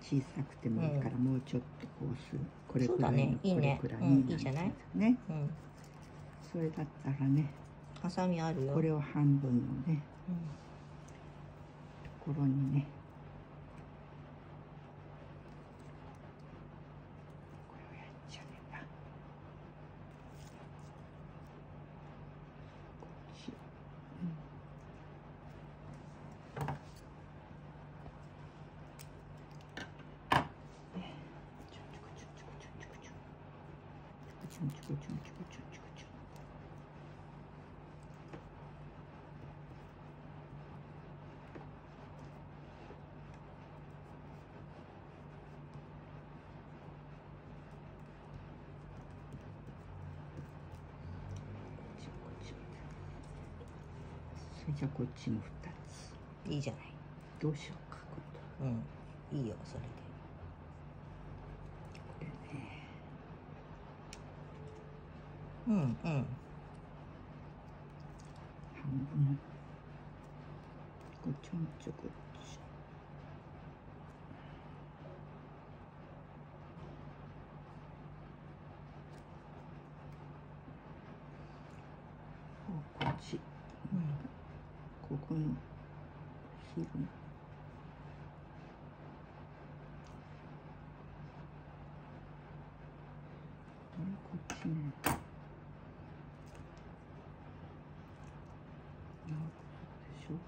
小さくてもいいから、もうちょっとこうする、これそうくらいの、 だね、いいね。 これくらいいいじゃない。 ね。 うん。 それだったらね、 ハサミあるよ。 これを半分のね、ところにね、これをやっちゃえば、こっち、それじゃこっちも2ついいじゃない。 どうしようか今いいよそれで。 度これね、半分こっちょんちょこっち、こっち、ここのひるこっちね、でしょ。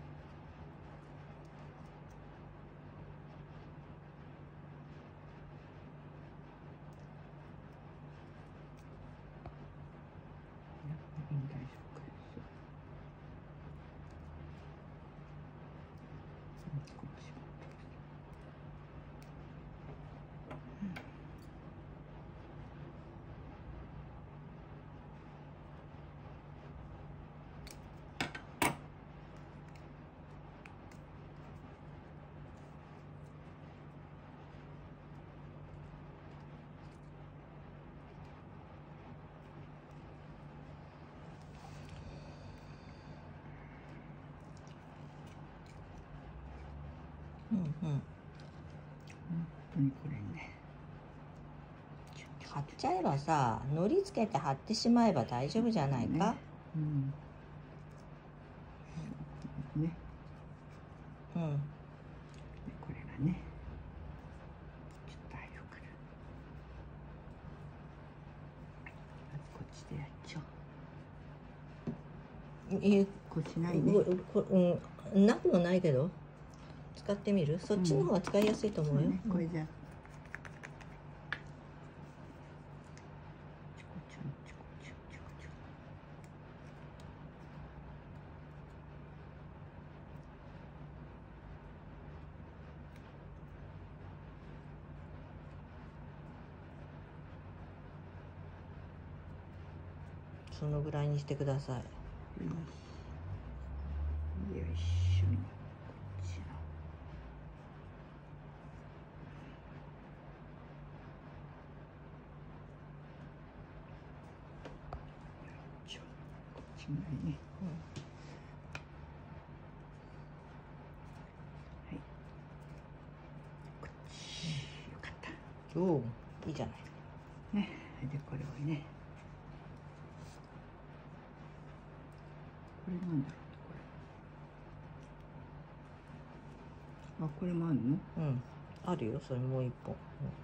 大丈夫かよ。こっちも本当にこれね、 貼っちゃえばさ、のりつけて貼ってしまえば大丈夫じゃないか。 ね、 ね。 でこれがね、ちょっと早くからまずこっちでやっちゃおう。こうしないね。 なくもないけど使ってみる。そっちの方が使いやすいと思うよ。 これじゃそのぐらいにしてください。 よいしょ。こっちのこっちぐらいね。はい。こっちよかった。 おお、いいじゃない。 ね、でこれをね。これなんだろう、これもあるの？ あるよ、それもう一本。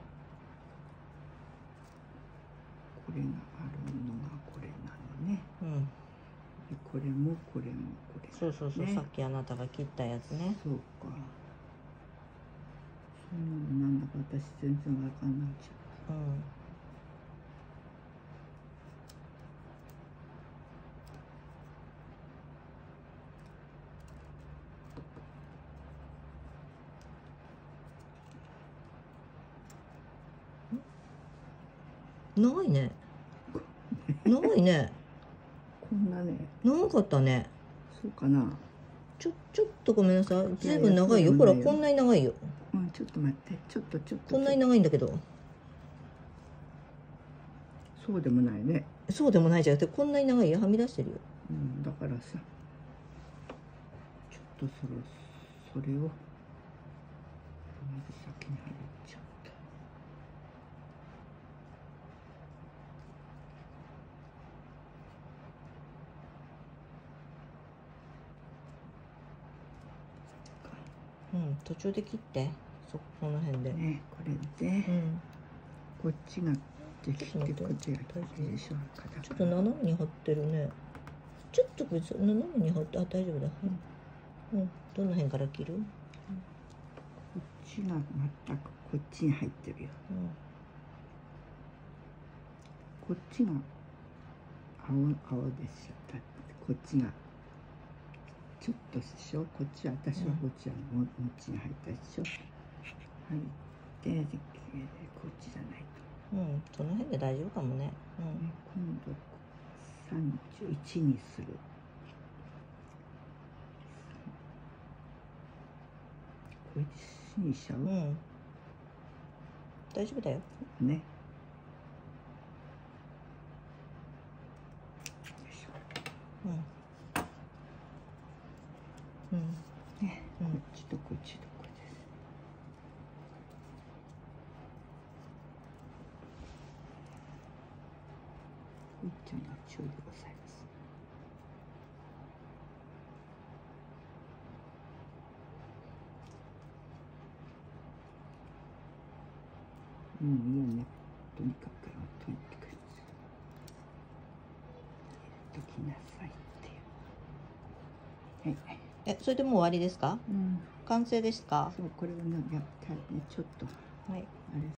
これがあるのがこれなのね。でこれもこれもこれ、ね。 そうそう、さっきあなたが切ったやつね。 そうか。そんなのなんだか私全然わかんないじゃん。 ないね。ないね。 こんなね。 長かったね。 そうかな。 ちょっとごめんなさい。ずいぶん長いよ。ほら、こんなに長いよ。 ちょっと待って。ちょっと。 こんなに長いんだけど。 そうでもないね。 そうでもないじゃん。こんなに長いよ。はみ出してるよ。 だからさ。ちょっとそれを。まず先にうん途中で切ってこの辺でね、これで、こっちができて、こっちがいいでしょ。 ちょっと斜めに張ってるね。ちょっとこれ斜めに張って、あ、大丈夫だ。どの辺から切る？こっちが全くこっちに入ってるよ。こっちが青でしょ。だってこっちがちょっとでしょ。こっちは私はこっちはもっちに入ったでしょ。入ってでこっちじゃないと。 その辺で大丈夫かもね。 今度31にする。これにしちゃう？ 大丈夫だよ。 ね。よいしょ。ね、こっちとこっちとこっちです。一丁の注意でございます。いいよね。とにかくとにかく入れときなさいっていう。はい。 それでもう終わりですか？完成ですか？ そう、これをね、やったらね、ちょっと。 はい。 あれ